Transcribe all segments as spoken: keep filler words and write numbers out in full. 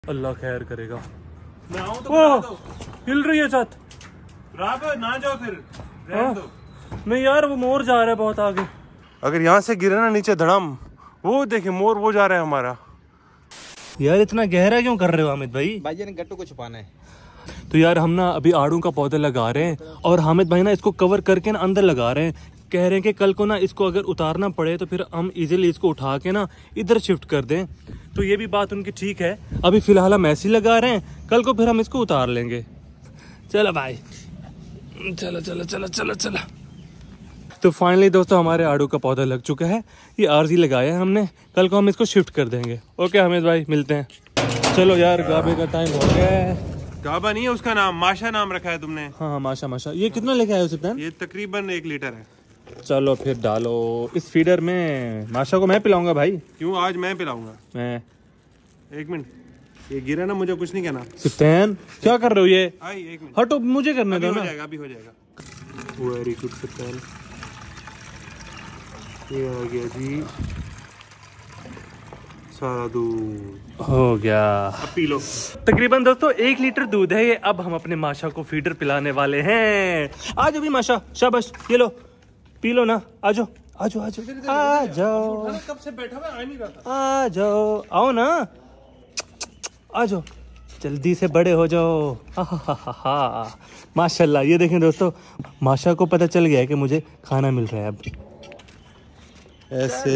अल्लाह खैर करेगा। मैं आऊं तो बता दो। हिल रही है छत। राब ना जाओ फिर रहने दो। नहीं यार वो मोर जा रहा है बहुत आगे। अगर यहाँ से गिरे ना नीचे धड़म, वो देखिए मोर वो जा रहा है हमारा। यार इतना गहरा क्यों कर रहे हो हामिद भाई? भाई ने गट्टू को छुपाना है। तो यार हम ना अभी आड़ू का पौधा लगा रहे हैं और हामिद भाई ना इसको कवर करके ना अंदर लगा रहे हैं। कह रहे हैं कि कल को ना इसको अगर उतारना पड़े तो फिर हम इजीली इसको उठा के ना इधर शिफ्ट कर दें। तो ये भी बात उनकी ठीक है। अभी फिलहाल हम ऐसे ही लगा रहे हैं, कल को फिर हम इसको उतार लेंगे। चलो भाई चलो चलो चलो चलो चलो। तो फाइनली दोस्तों हमारे आड़ू का पौधा लग चुका है। ये आरजी लगाया है हमने, कल को हम इसको शिफ्ट कर देंगे। ओके हामिद भाई मिलते हैं। चलो यार गाबे का टाइम हो गया है। गाबा नहीं है उसका नाम, माशा नाम रखा है तुमने। हाँ हाँ माशा माशा। ये कितना लेके आए हो सिप्तान? ये तकरीबन एक लीटर है। चलो फिर डालो इस फीडर में। माशा को मैं पिलाऊंगा भाई। क्यों आज मैं पिलाऊंगा? मैं एक मिनट, ये गिरा ना, मुझे कुछ नहीं कहना। सिप्तान क्या कर रहे हो ये? आई एक मिनट, हटो मुझे करने दो ना। हो जाएगा अभी हो जाएगा। वेरी गुड सिप्तान। ये आ गया जी सारा दूध हो गया। अब पी लो। तकरीबन दोस्तों एक लीटर दूध है ये। अब हम अपने माशा को फीडर पिलाने वाले हैं। आज अभी माशा शाबाश ये लो पी लो ना। आ जाओ आ जाओ आ जाओ आ जाओ। कब से बैठा हुआ आ नहीं रहा था। आ जाओ आओ ना आ जाओ जल्दी से बड़े हो जाओ। हा हा हा हा माशाल्लाह। ये देखें दोस्तों माशा को पता चल गया है कि मुझे खाना मिल रहा है अब। ऐसे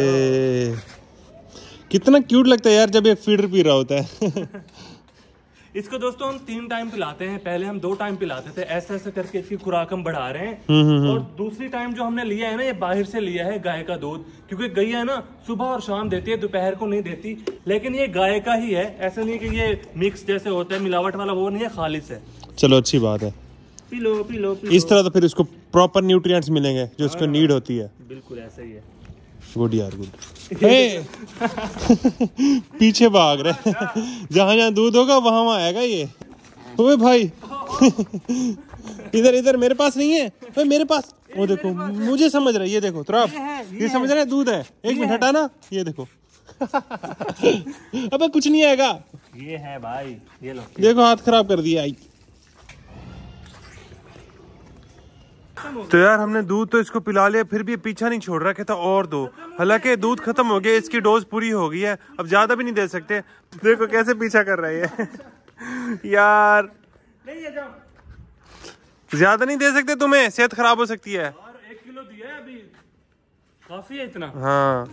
कितना क्यूट लगता है यार जब ये फीडर पी रहा होता है। इसको दोस्तों हम तीन टाइम पिलाते हैं। पहले हम दो टाइम पिलाते थे, ऐसे ऐसे करके इसकी खुराक हम बढ़ा रहे हैं। और दूसरी टाइम जो हमने लिया है ना, ये बाहर से लिया है गाय का दूध। क्योंकि गैया है ना सुबह और शाम देती है, दोपहर को नहीं देती। लेकिन ये गाय का ही है, ऐसा नहीं कि ये मिक्स जैसे होता है मिलावट वाला, वो नहीं है, खालिस है। चलो अच्छी बात है। पी लो पी लो पी लो। इस तरह तो फिर इसको प्रॉपर न्यूट्रिएंट्स मिलेंगे जो इसको नीड होती है। बिल्कुल ऐसा ही है। गुड यार गुड। पीछे भाग रहे। जहाँ जहाँ दूध होगा वहां वहां आएगा ये। ओए भाई इधर इधर मेरे पास नहीं है। ओए मेरे पास वो देखो, मुझे समझ रहा है। ये देखो तो आप ये, ये समझ रहे हैं दूध है। एक मिनट हटाना, ये देखो। अबे कुछ नहीं आएगा। ये है भाई, ये लो देखो हाथ खराब कर दिया। आई तो यार हमने दूध तो इसको पिला लिया, फिर भी पीछा नहीं छोड़ रहा। कहता और दो। हालांकि दूध खत्म हो गया, इसकी डोज पूरी हो गई है, अब ज्यादा भी नहीं दे सकते। देखो कैसे पीछा कर रहा है यार। ज्यादा नहीं दे सकते तुम्हें, सेहत खराब हो सकती है। और एक किलो दिया है अभी, काफी है इतना। हाँ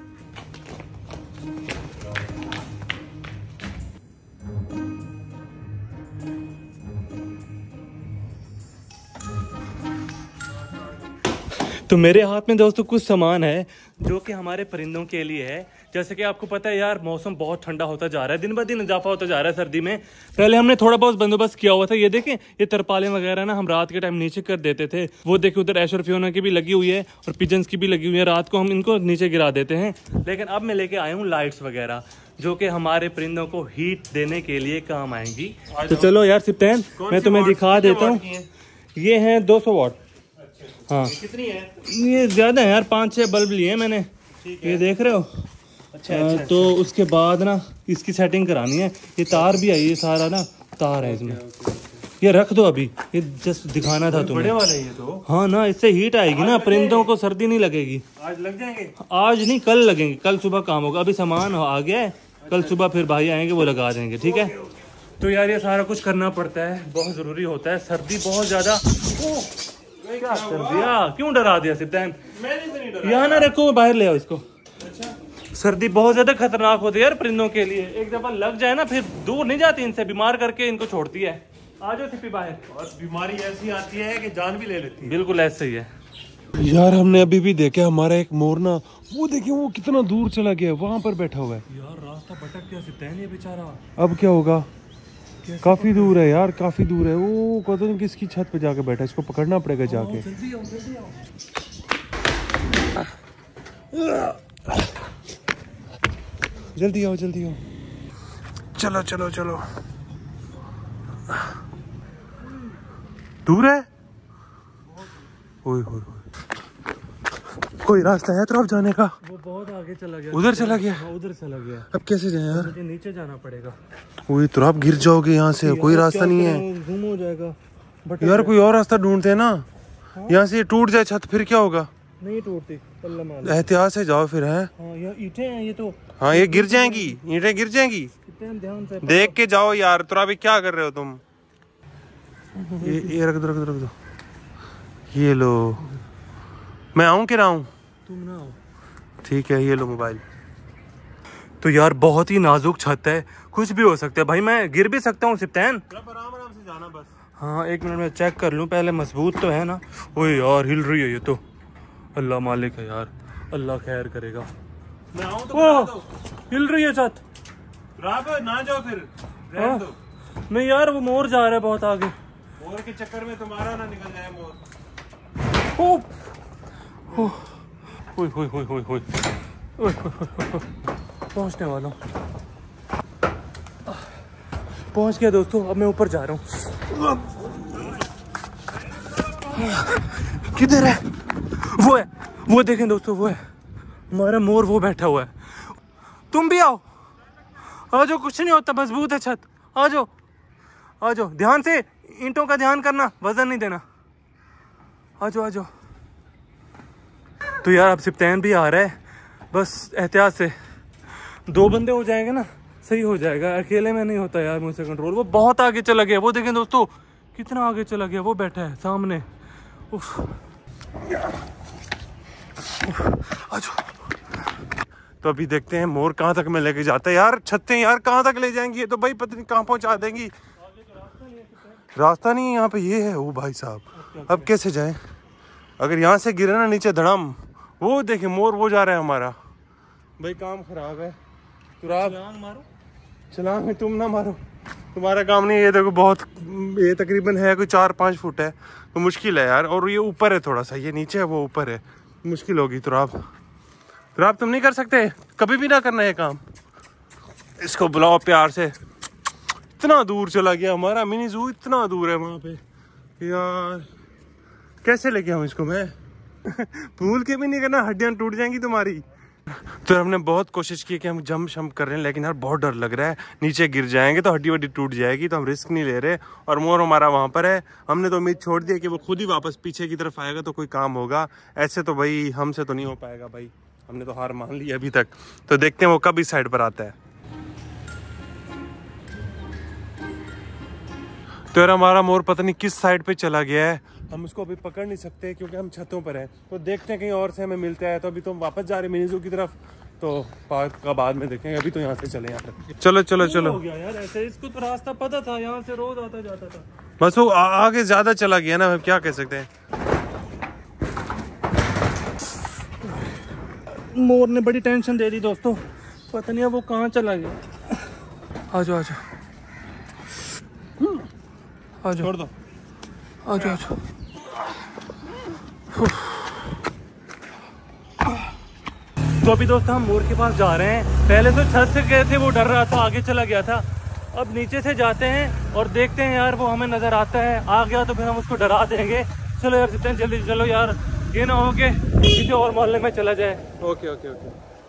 तो मेरे हाथ में दोस्तों कुछ सामान है जो कि हमारे परिंदों के लिए है। जैसे कि आपको पता है यार मौसम बहुत ठंडा होता जा रहा है, दिन ब दिन इजाफा होता जा रहा है सर्दी में। पहले हमने थोड़ा बहुत बंदोबस्त किया हुआ था। ये देखें ये तरपालें वगैरह ना हम रात के टाइम नीचे कर देते थे। वो देखें उधर ऐशर फियोना की भी लगी हुई है और पिजन्स की भी लगी हुई है। रात को हम इनको नीचे गिरा देते हैं। लेकिन अब मैं लेके आया हूँ लाइट्स वगैरह जो कि हमारे परिंदों को हीट देने के लिए काम आएंगी। तो चलो यार सिप्तान मैं तुम्हें दिखा देता हूँ। ये है दो सौ वाट। हाँ कितनी है? ये ज्यादा है यार, पाँच छह बल्ब लिए हैं मैंने। ये देख रहे हो? अच्छा, आ, अच्छा तो अच्छा। उसके बाद ना इसकी सेटिंग करानी है। ये तार भी आई है, सारा ना तार है इसमें। ये रख दो अभी, ये जस्ट दिखाना था तुम्हें। बड़े वाले ये तो। हाँ ना इससे हीट आएगी ना, परिंदों को सर्दी नहीं लगेगी। आज लग जाएंगे? आज नहीं कल लगेंगे, कल सुबह काम होगा। अभी सामान आ गया है, कल सुबह फिर भाई आएंगे वो लगा देंगे। ठीक है? तो यार ये सारा कुछ करना पड़ता है, बहुत जरूरी होता है। सर्दी बहुत ज्यादा। क्या कर दिया? क्यों डरा दिया सिप्तान? यहाँ ना रखो, बाहर ले आओ इसको। अच्छा? सर्दी बहुत ज्यादा खतरनाक होती है यार परिंदों के लिए। एक दफा लग जाए ना फिर दूर नहीं जाती, इनसे बीमार करके इनको छोड़ती है। आ जाओ सिप्पी बाहर। और बीमारी ऐसी आती है कि जान भी ले लेती है। बिल्कुल ऐसे ही है यार। हमने अभी भी देखा हमारा एक मोर ना, वो देखिए वो कितना दूर चला गया, वहां पर बैठा हुआ है। यार रास्ता भटक गया सिप्तान ये बेचारा। अब क्या होगा? काफी दूर है यार, काफी दूर है। वो पता नहीं किसकी छत पे जाके बैठा, इसको पकड़ना पड़ेगा जाके। जल्दी आओ जल्दी आओ। जल्दी आओ जल्दी आओ। चलो चलो चलो। दूर है। ओए होए होए। कोई रास्ता है तरफ जाने का? वो बहुत आगे चला गया। उधर चला गया? हाँ, उधर चला गया। अब कैसे जाए यार? मुझे नीचे जाना पड़ेगा। वही तो, आप गिर जाओगे यहाँ से, कोई रास्ता नहीं है। गुम हो जाएगा। बट यार कोई और रास्ता ढूंढते हैं ना। यहाँ से टूट जाए छत फिर क्या होगा? नहीं टूटती, अल्लाह मालिक। एहतियात से जाओ फिर। है हाँ, ये ईंटें हैं ये तो। हाँ, ये गिर जाएंगी, ईंटें गिर जाएंगी। ध्यान से देख के जाओ यार। तो अभी क्या कर रहे हो तुम? ये ये रख दो रख दो रख दो। ये लो, मैं आऊँ कि ना आऊँ? तुम ना आओ। ठीक है, ये लो मोबाइल। तो यार बहुत ही नाजुक छत है, कुछ भी हो सकता है भाई। मैं गिर भी सकता हूँ सिप्तान। आराम आराम से जाना बस। हाँ, एक मिनट में चेक कर लूँ पहले, मजबूत तो है ना। ओए यार हिल रही है ये तो। अल्लाह मालिक है यार, अल्लाह खैर करेगा। मैं आऊँ तो ओह, बता दो। हिल रही है छत। राब ना जाओ फिर, रहने दो। नहीं यार, वो मोर जा रहा है बहुत आगे। मोर के चक्कर में तुम्हारा ना निकल जाए मोर। ओह, ओए होए होए होए होए, ओए होए होए, पहुंचने वाला हूँ, पहुंच गया दोस्तों। अब मैं ऊपर जा रहा हूँ। किधर है? वो है, वो देखें दोस्तों, वो है हमारा मोर, वो बैठा हुआ है। तुम भी आओ, आ जाओ, कुछ नहीं होता, मजबूत है छत। आ जाओ आ जाओ, ध्यान से, ईंटों का ध्यान करना, वजन नहीं देना। आ जाओ आ जाओ। तो यार अब सिप्तान भी आ रहा है, बस एहतियात से। दो बंदे हो जाएंगे ना, सही हो जाएगा। अकेले में नहीं होता यार मुझसे कंट्रोल। वो बहुत आगे चला गया, वो देखें दोस्तों कितना आगे चला गया। वो बैठा है सामने। उफ, आ जाओ। तो अभी देखते हैं मोर कहाँ तक में लेके जाता है। यार छतें यार कहाँ तक ले जाएंगी? ये तो भाई पता नहीं कहाँ पहुँचा देंगी। रास्ता नहीं है यहाँ पे, ये है। ओ भाई साहब, अब कैसे जाएं? अगर यहाँ से गिरे ना नीचे धड़म, वो देखे मोर वो जा रहा है हमारा। भाई काम खराब है। छलांग मारो। छलांग में तुम ना मारो, तुम्हारा काम नहीं है। ये देखो बहुत, ये तकरीबन है कोई चार पाँच फुट है, तो मुश्किल है यार। और ये ऊपर है थोड़ा सा, ये नीचे है वो ऊपर है, मुश्किल होगी। तो आप तो आप तुम नहीं कर सकते? कभी भी ना करना ये काम। इसको बुलाओ प्यार से। इतना दूर चला गया हमारा मिनी जू, इतना दूर है वहाँ पे यार। कैसे लेके आऊँ इसको मैं? भूल के भी नहीं करना, हड्डियाँ टूट जाएंगी तुम्हारी। तो हमने बहुत कोशिश की कि हम जंप शम्प कर रहे हैं, लेकिन यार बहुत डर लग रहा है। नीचे गिर जाएंगे तो हड्डी वड्डी टूट जाएगी, तो हम रिस्क नहीं ले रहे। और मोर हमारा वहाँ पर है। हमने तो उम्मीद छोड़ दी कि वो खुद ही वापस पीछे की तरफ आएगा तो कोई काम होगा। ऐसे तो भाई हमसे तो नहीं हो पाएगा भाई, हमने तो हार मान ली अभी तक। तो देखते हैं वो कब इस साइड पर आता है। तो यार हमारा मोर पता नहीं किस साइड पे चला गया है, हम उसको अभी पकड़ नहीं सकते क्योंकि हम छतों पर हैं। तो देखते हैं कहीं और से हमें मिलता है। तो अभी तो हम वापस जा रहे हैं मिनी जू की तरफ, तो पार्क का बाद में देखेंगे। अभी तो यहाँ से चले, यहाँ तक। चलो चलो चलो। हो गया यार ऐसे, इसको तो रास्ता पता था, यहाँ से रोज आता जाता था। बस वो आ, आगे ज्यादा चला गया ना, हम क्या कह सकते हैं। मोर ने बड़ी टेंशन दे दी दोस्तों, पता नहीं अब वो कहाँ चला गया। आ जाओ आ जाओ आ जाओ, छोड़ दो, आ जाओ आ जाओ। तो अभी दोस्तों हम मोर के पास जा रहे हैं। पहले तो छत से गए थे, वो डर रहा था, आगे चला गया था। अब नीचे से जाते हैं और देखते हैं यार, वो हमें नजर आता है, आ गया तो फिर हम उसको डरा देंगे। चलो यार जितने जल्दी चलो यार, ये ना हो के किसी और मोहल्ले में चला जाए। Okay okay okay.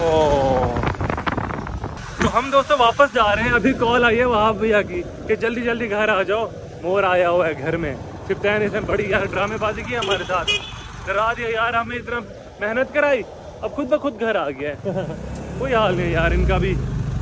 तो हम दोस्तों वापस जा रहे हैं। अभी कॉल आई है वहाँ भैया की कि जल्दी जल्दी घर आ जाओ, मोर आया हुआ है घर में। सिप्तान ने बड़ी यार ड्रामेबाजी की हमारे साथ, डरा दिया यार हमें, इतना मेहनत कराई, अब खुद ब खुद घर आ गया है। कोई हाल नहीं यार इनका भी।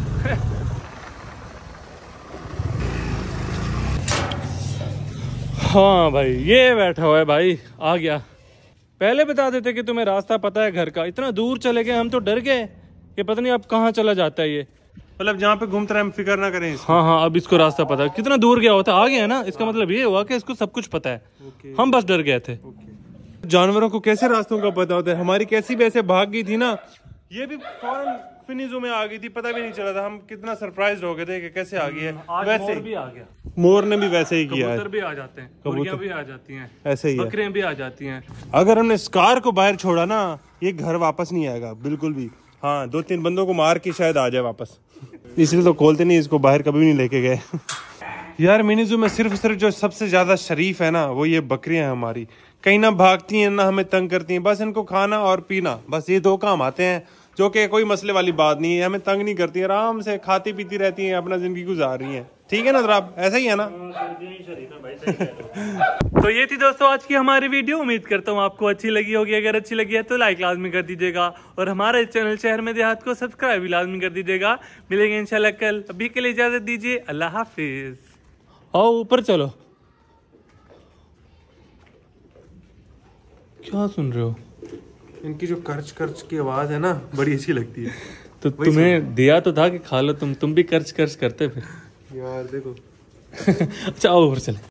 हाँ भाई, ये बैठा हुआ है भाई, आ गया। पहले बता देते कि तुम्हें रास्ता पता है घर का। इतना दूर चले गए, हम तो डर गए कि पता नहीं अब कहाँ चला जाता है ये। मतलब जहाँ पे घूमते रहे हम फिक्र ना करें इसको। हाँ हाँ, अब इसको रास्ता पता है। कितना दूर गया होता, आ गया ना, इसका मतलब ये हुआ कि इसको सब कुछ पता है। okay. हम बस डर गए थे। okay. जानवरों को कैसे रास्तों का पता होता है। हमारी कैसी भी ऐसे भाग गई थी ना, ये भी फौरन फिनिजो में आ गई थी, पता भी नहीं चला था। हम कितना सरप्राइज हो गए थे कि कैसे आ गई है। वैसे मोर भी आ गया, मोर ने भी वैसे ही किया है। कबूतर भी आ जाते हैं, मुर्गियां भी आ जाती हैं, ऐसे ही है। बकरियां भी आ जाती हैं। अगर हमने स्कार को बाहर छोड़ा ना, ये घर वापस नहीं आएगा बिल्कुल भी। हाँ, दो तीन बंदों को मार के शायद आ जाए वापस, इसलिए तो खोलते नहीं इसको, बाहर कभी नहीं लेके गए। यार मिनी जू में सिर्फ सिर्फ जो सबसे ज्यादा शरीफ है ना, वो ये बकरियां हैं हमारी, कहीं ना भागती हैं ना हमें तंग करती हैं। बस इनको खाना और पीना, बस ये दो काम आते हैं, जो कि कोई मसले वाली बात नहीं है। हमें तंग नहीं करती, आराम से खाती पीती रहती हैं, अपना जिंदगी गुजार रही हैं। ठीक है ना जनाब, ऐसा ही है ना। तो ये थी दोस्तों आज की हमारी वीडियो। उम्मीद करता हूँ आपको अच्छी लगी होगी। अगर अच्छी लगी है तो लाइक लाजमी कर दीजिएगा और हमारे चैनल शहर में देहात को सब्सक्राइब भी लाजमी कर दीजिएगा। मिलेंगे इंशाल्लाह कल। अभी के लिए इजाजत दीजिए, अल्लाह हाफिज। आओ ऊपर चलो। क्या सुन रहे हो? इनकी जो कर्च कर्च की आवाज है ना, बड़ी अच्छी लगती है। तो तुम्हें दिया तो था कि खा लो, तुम तुम भी कर्च कर्च करते फिर यार देखो। अच्छा आओ ऊपर चले।